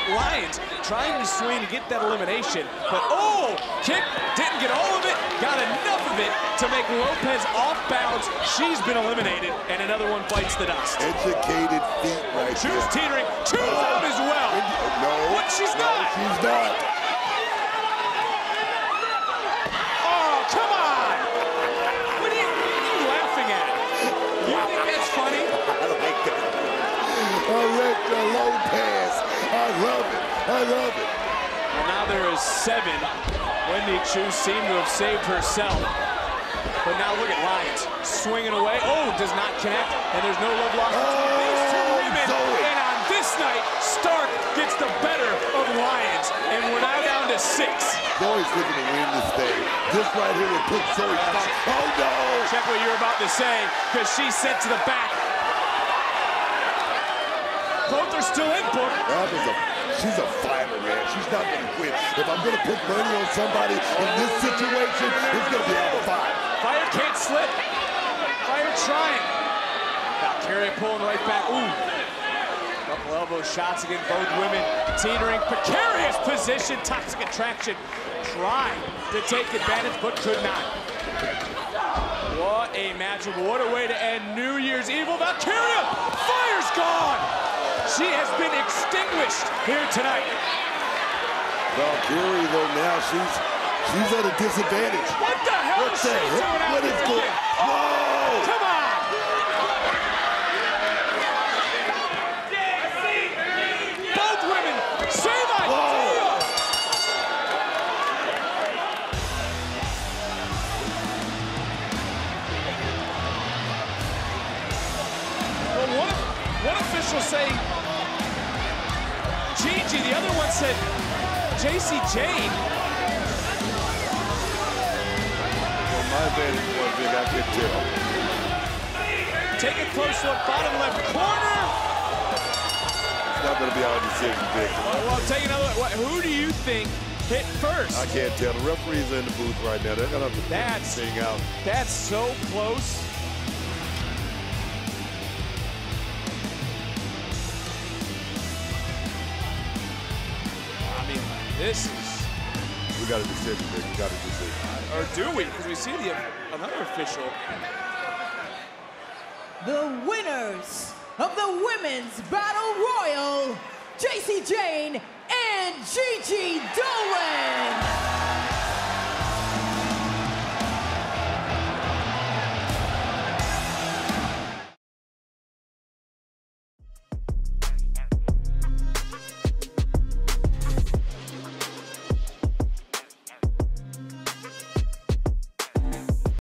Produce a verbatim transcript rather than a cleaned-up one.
Lyons trying to swing to get that elimination, but oh, kick, didn't get all of it, got enough of it to make Lopez off bounds. She's been eliminated, and another one bites the dust. Educated feet right there. Choose teetering, choose oh. out as well. No, what? She's no, not. she's not. Oh, come on. What are you, what are you laughing at? You think that's funny? I like that. Electra Lopez. I love it. I love it. Well, now there is seven. Wendy Chu seemed to have saved herself. But now look at Lyons swinging away. Oh, does not connect. And there's no love lost between oh, these two women. Zoe. And on this night, Stark gets the better of Lyons. And we're now down to six. Zoe's looking to win this thing. This right here will put Zoe back. Oh, no. Check what you're about to say, because she's sent to the back. Both are still in, Book. That is a, she's a fighter, man. She's not going to quit. If I'm going to put money on somebody in this situation, it's going to be out of five. Fire can't slip. Fire trying. Valkyria pulling right back. Ooh. Couple elbow shots against both women. Teetering, precarious position. Toxic attraction. Trying to take advantage, but could not. What a matchup. What a way to end New Year's Evil. Valkyria, fire's gone. She has been extinguished here tonight. Valkyria, though, now she's she's at a disadvantage. What the hell what is the she hell? doing out What is going on? Whoa! Come on! Both women, same idea! Well, one, one official saying Gigi, the other one said J C Jane. From my vantage point, Vic, I can tell. Take a close look, bottom left corner. It's not going to be our decision, Vic. Well, take another look. Who do you think hit first? I can't tell. The referees are in the booth right now. They're going to have to that's, figure this thing out. That's so close. This is... We got a decision, Vic. We got a decision. Or do we? Because we see the another official. The winners of the Women's Battle Royal, J C Jane and Gigi Dolan.